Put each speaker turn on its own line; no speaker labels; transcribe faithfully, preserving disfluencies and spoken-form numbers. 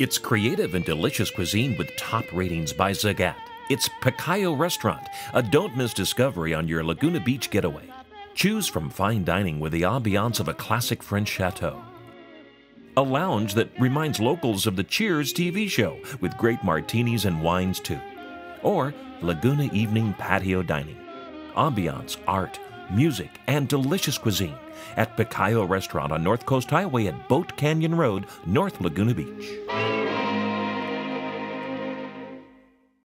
It's creative and delicious cuisine with top ratings by Zagat. It's Picayo Restaurant, a don't-miss discovery on your Laguna Beach getaway. Choose from fine dining with the ambiance of a classic French chateau. A lounge that reminds locals of the Cheers T V show with great martinis and wines too. Or Laguna evening patio dining. Ambiance, art, music, and delicious cuisine at Picayo Restaurant on North Coast Highway at Boat Canyon Road, North Laguna Beach.